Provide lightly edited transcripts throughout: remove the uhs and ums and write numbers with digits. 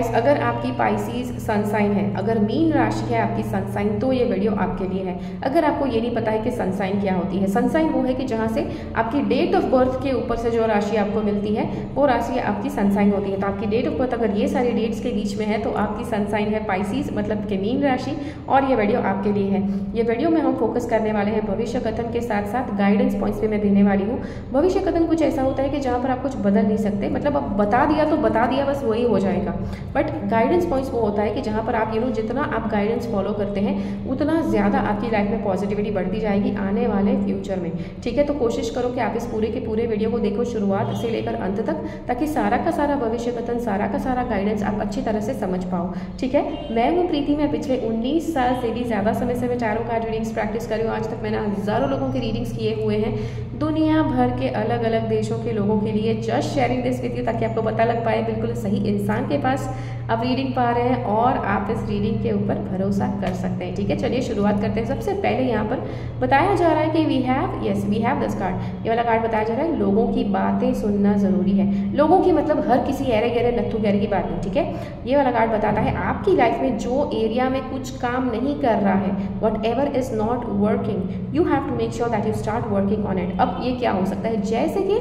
Guys, अगर आपकी Pisces sun sign है, अगर मीन राशि है आपकी सन साइन, तो ये वीडियो आपके लिए है। अगर आपको ये नहीं पता है कि सन साइन क्या होती है, सन साइन वो है कि जहाँ से आपकी डेट ऑफ बर्थ के ऊपर से जो राशि आपको मिलती है वो राशि आपकी सन साइन होती है। तो आपकी डेट ऑफ बर्थ अगर ये सारी डेट्स के बीच में है तो आपकी सन साइन है पाइसीज, मतलब कि मीन राशि, और ये वीडियो आपके लिए है। ये वीडियो में हम फोकस करने वाले हैं भविष्य कथन के साथ साथ गाइडेंस पॉइंट्स भी मैं देने वाली हूँ। भविष्य कथन कुछ ऐसा होता है कि जहाँ पर आप कुछ बदल नहीं सकते, मतलब अब बता दिया तो बता दिया, बस वही हो जाएगा। बट गाइडेंस पॉइंट्स वो होता है कि जहाँ पर आप जितना आप गाइडेंस फॉलो करते हैं उतना ज़्यादा आपकी लाइफ में पॉजिटिविटी बढ़ती जाएगी आने वाले फ्यूचर में। ठीक है, तो कोशिश करो कि आप इस पूरे के पूरे वीडियो को देखो शुरुआत से लेकर अंत तक, ताकि सारा का सारा भविष्य कथन, सारा का सारा गाइडेंस आप अच्छी तरह से समझ पाओ। ठीक है, मैं हूँ प्रीति, मैं पिछले 19 साल से भी ज़्यादा समय से मैं टैरो कार्ड रीडिंग्स प्रैक्टिस कर रही हूँ। आज तक मैंने हज़ारों लोगों की रीडिंग्स किए हुए हैं, दुनिया भर के अलग अलग देशों के लोगों के लिए। Just sharing this with you ताकि आपको पता लग पाए बिल्कुल सही इंसान के पास आप रीडिंग पा रहे हैं और आप इस रीडिंग के ऊपर भरोसा कर सकते हैं। ठीक है, चलिए शुरुआत करते हैं। सबसे पहले यहाँ पर बताया जा रहा है कि वी हैव दिस कार्ड, ये वाला कार्ड बताया जा रहा है लोगों की बातें सुनना जरूरी है। लोगों की मतलब हर किसी ऐरे गहरे नत्थु गहरे की बात नहीं। ठीक है, ये वाला कार्ड बताता है आपकी लाइफ में जो एरिया में कुछ काम नहीं कर रहा है, whatever is not working, you have to make sure that you start working on it. अब ये क्या हो सकता है, जैसे कि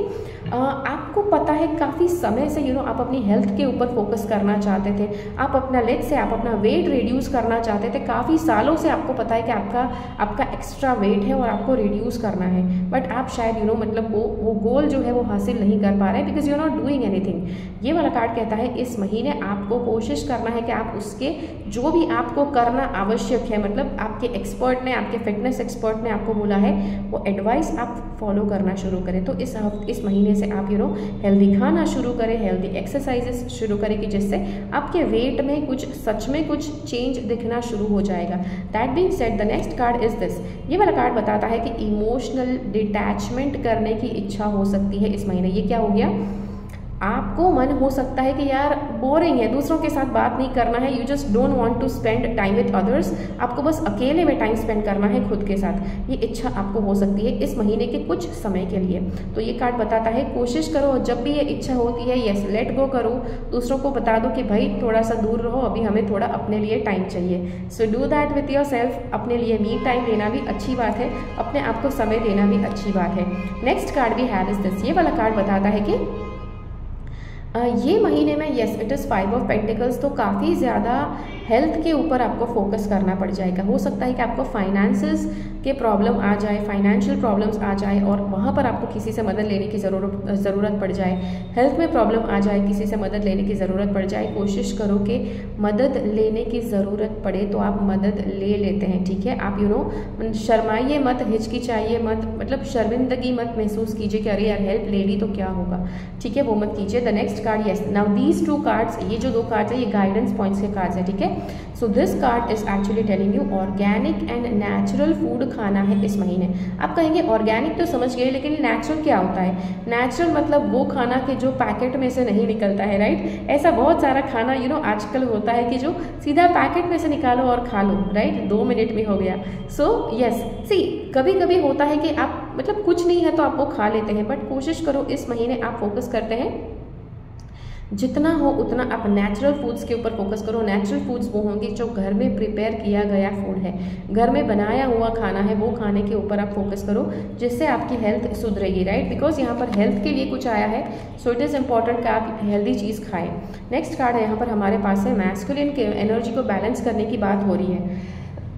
आपको पता है काफ़ी समय से आप अपनी हेल्थ के ऊपर फोकस करना चाहते थे, आप अपना आप अपना वेट रिड्यूस करना चाहते थे। काफ़ी सालों से आपको पता है कि आपका एक्स्ट्रा वेट है और आपको रिड्यूस करना है, बट आप शायद मतलब वो गोल जो है वो हासिल नहीं कर पा रहे हैं because you are not doing anything. ये वाला कार्ड कहता है इस महीने आपको कोशिश करना है कि आप उसके जो भी आपको करना आवश्यक है, मतलब आपके एक्सपर्ट ने, आपके फिटनेस एक्सपर्ट ने आपको बोला है वो एडवाइस आप फॉलो करना शुरू करें। तो इस महीने से आप हेल्दी खाना शुरू करें, हेल्दी एक्सरसाइजेस शुरू करें कि जिससे आपके वेट में सच में कुछ चेंज दिखना शुरू हो जाएगा। That being said, the next card is this. ये वाला कार्ड बताता है कि इमोशनल डिटैचमेंट करने की इच्छा हो सकती है इस महीने। ये क्या हो गया, आपको मन हो सकता है कि यार बोरिंग है, दूसरों के साथ बात नहीं करना है, you just don't want to spend time with others, आपको बस अकेले में टाइम स्पेंड करना है खुद के साथ। ये इच्छा आपको हो सकती है इस महीने के कुछ समय के लिए। तो ये कार्ड बताता है कोशिश करो, जब भी ये इच्छा होती है यस लेट गो करो, दूसरों को बता दो कि भाई थोड़ा सा दूर रहो, अभी हमें थोड़ा अपने लिए टाइम चाहिए। So do that with yourself. अपने लिए मी टाइम देना भी अच्छी बात है, अपने आप को समय देना भी अच्छी बात है। नेक्स्ट कार्ड भी हैव इज दिस। ये वाला कार्ड बताता है कि ये महीने में yes it is 5 of pentacles, तो काफ़ी ज़्यादा हेल्थ के ऊपर आपको फोकस करना पड़ जाएगा। हो सकता है कि आपको फाइनेंसेस के प्रॉब्लम आ जाए, फाइनेंशियल प्रॉब्लम्स आ जाए और वहाँ पर आपको किसी से मदद लेने की ज़रूरत पड़ जाए। हेल्थ में प्रॉब्लम आ जाए, किसी से मदद लेने की ज़रूरत पड़ जाए। कोशिश करो कि मदद लेने की ज़रूरत पड़े तो आप मदद ले लेते हैं। ठीक है, आप शर्माइए मत, हिचकिचाइए मत, मतलब शर्मिंदगी मत महसूस कीजिए कि अरे यार हेल्प ले ली तो क्या होगा। ठीक है, वो मत कीजिए। The next card yes, now these 2 cards, ये जो 2 कार्ड्स है ये गाइडेंस पॉइंट्स के कार्ड्स है। ठीक है, so this card is actually telling you organic and natural food खाना है इस महीने। आप कहेंगे ऑर्गेनिक तो समझ गए, लेकिन नेचुरल क्या होता है? नेचुरल मतलब वो खाना कि जो पैकेट में से नहीं निकलता है, राइट। ऐसा बहुत सारा खाना आजकल होता है कि जो सीधा पैकेट में से निकालो और खा लो, राइट, 2 मिनट में हो गया। सो यस सी, कभी कभी होता है कि आप मतलब कुछ नहीं है तो आप वो खा लेते हैं, बट कोशिश करो इस महीने आप फोकस करते हैं जितना हो उतना आप नेचुरल फूड्स के ऊपर फोकस करो। नेचुरल फूड्स वो होंगे जो घर में प्रिपेयर किया गया फूड है, घर में बनाया हुआ खाना है, वो खाने के ऊपर आप फोकस करो जिससे आपकी हेल्थ सुधरेगी, राइट, बिकॉज यहाँ पर हेल्थ के लिए कुछ आया है। सो इट इज़ इम्पॉर्टेंट कि आप हेल्दी चीज़ खाएं। नेक्स्ट कार्ड है यहाँ पर हमारे पास है मैस्कुलिन के एनर्जी को बैलेंस करने की बात हो रही है।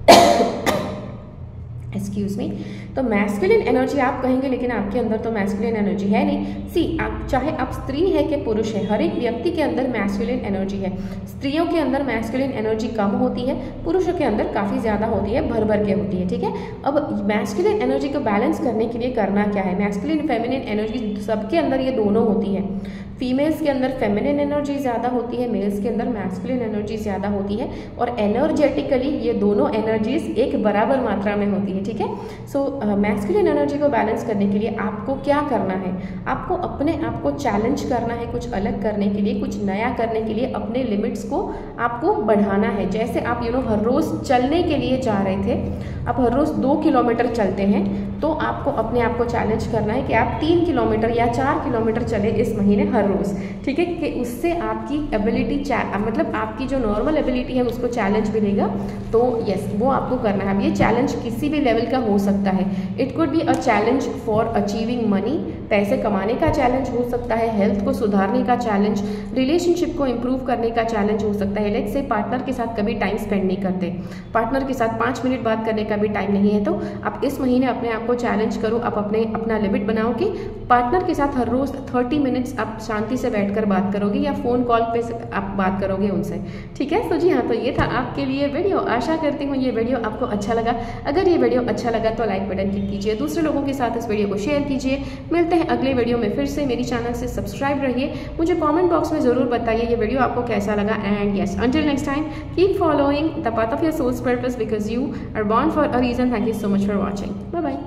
Excuse me. तो मैस्कुलिन एनर्जी आप कहेंगे लेकिन आपके अंदर तो मैस्कुलिन एनर्जी है नहीं। सी, आप चाहे आप स्त्री है कि पुरुष है, हर एक व्यक्ति के अंदर मैस्कुलिन एनर्जी है। स्त्रियों के अंदर मैस्कुलिन एनर्जी कम होती है, पुरुषों के अंदर काफ़ी ज़्यादा होती है, भर भर के होती है। ठीक है, अब मैस्कुलिन एनर्जी को बैलेंस करने के लिए करना क्या है? मैस्कुलिन फेमिनिन एनर्जी सबके अंदर ये दोनों होती है। फीमेल्स के अंदर फेमिनिन एनर्जी ज़्यादा होती है, मेल्स के अंदर मैस्कुलिन एनर्जी ज़्यादा होती है, और एनर्जेटिकली ये दोनों एनर्जीज एक बराबर मात्रा में होती है। ठीक है, सो मैस्कुलिन एनर्जी को बैलेंस करने के लिए आपको क्या करना है? आपको अपने आप को चैलेंज करना है, कुछ अलग करने के लिए, कुछ नया करने के लिए अपने लिमिट्स को आपको बढ़ाना है। जैसे आप हर रोज़ चलने के लिए जा रहे थे, आप हर रोज़ 2 किलोमीटर चलते हैं, तो आपको अपने आप को चैलेंज करना है कि आप 3 किलोमीटर या 4 किलोमीटर चले इस महीने हर रोज़, ठीक है, कि उससे आपकी एबिलिटी मतलब आपकी जो नॉर्मल एबिलिटी है उसको चैलेंज मिलेगा। तो यस, वो आपको करना है। अब ये चैलेंज किसी भी लेवल का हो सकता है। It could be a challenge for achieving money, पैसे कमाने का चैलेंज हो सकता है, हेल्थ को सुधारने का चैलेंज, रिलेशनशिप को इम्प्रूव करने का चैलेंज हो सकता है। लेट्स से पार्टनर के साथ कभी टाइम स्पेंड नहीं करते, पार्टनर के साथ 5 मिनट बात करने का भी टाइम नहीं है, तो आप इस महीने अपने आप को चैलेंज करो, आप अपना लिमिट बनाओ कि पार्टनर के साथ हर रोज़ 30 मिनट्स आप शांति से बैठकर बात करोगे या फ़ोन कॉल पे आप बात करोगे उनसे, ठीक है। तो जी हाँ, तो ये था आपके लिए वीडियो। आशा करती हूँ ये वीडियो आपको अच्छा लगा। अगर ये वीडियो अच्छा लगा तो लाइक बटन क्लिक कीजिए, दूसरे लोगों के साथ इस वीडियो को शेयर कीजिए। मिलते हैं अगले वीडियो में फिर से। मेरी चैनल से सब्सक्राइब रहिए, मुझे कमेंट बॉक्स में ज़रूर बताइए ये वीडियो आपको कैसा लगा। And yes, until next time, keep following the path of your souls purpose because you are born for a reason. Thank you so much for watching. Bye bye.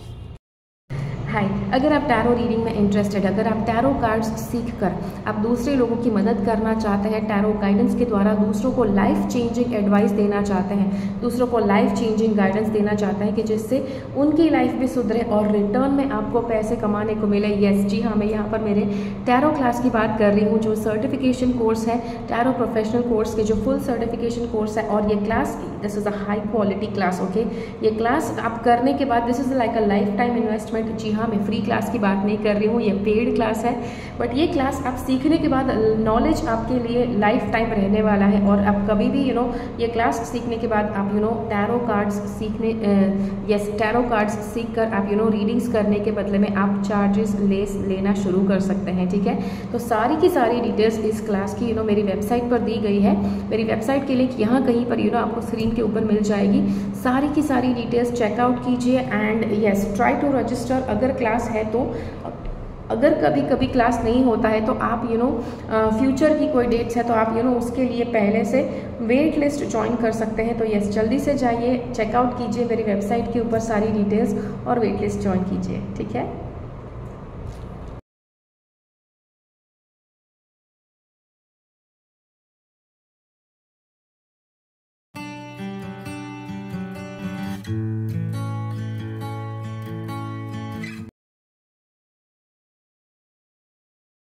Hi, अगर आप tarot reading में interested, अगर आप tarot cards सीखकर आप दूसरे लोगों की मदद करना चाहते हैं, टैरो गाइडेंस के द्वारा दूसरों को लाइफ चेंजिंग एडवाइस देना चाहते हैं, दूसरों को लाइफ चेंजिंग गाइडेंस देना चाहते हैं कि जिससे उनकी लाइफ भी सुधरे और रिटर्न में आपको पैसे कमाने को मिले। यस जी हाँ, मैं यहाँ पर मेरे टैरो क्लास की बात कर रही हूँ, जो सर्टिफिकेशन कोर्स है, टैरो प्रोफेशनल कोर्स के जो फुल सर्टिफिकेशन कोर्स है। और ये class, this is a high quality class, okay. ये क्लास आप करने के बाद this is like a lifetime investment. जी हाँ, मैं फ्री क्लास की बात नहीं कर रही हूँ, ये पेड क्लास है, बट ये क्लास आप सीखने के बाद नॉलेज आपके लिए लाइफ टाइम रहने वाला है। और आप कभी भी ये क्लास सीखने के बाद आप टैरो कार्ड्स सीखने टैरो कार्ड्स सीख कर आप रीडिंग्स करने के बदले में आप चार्जेस लेना शुरू कर सकते हैं, ठीक है। तो सारी की सारी डिटेल्स इस क्लास की मेरी वेबसाइट पर दी गई है। मेरी वेबसाइट की लिंक यहाँ कहीं पर आपको स्क्रीन के ऊपर मिल जाएगी। सारी की सारी डिटेल्स चेकआउट कीजिए and yes, try to register. अगर क्लास है तो, अगर कभी कभी क्लास नहीं होता है तो आप फ्यूचर की कोई डेट्स है तो आप उसके लिए पहले से वेट लिस्ट ज्वाइन कर सकते हैं। तो यस, जल्दी से जाइए, चेकआउट कीजिए मेरी वेबसाइट के ऊपर सारी डिटेल्स और वेट लिस्ट ज्वाइन कीजिए, ठीक है।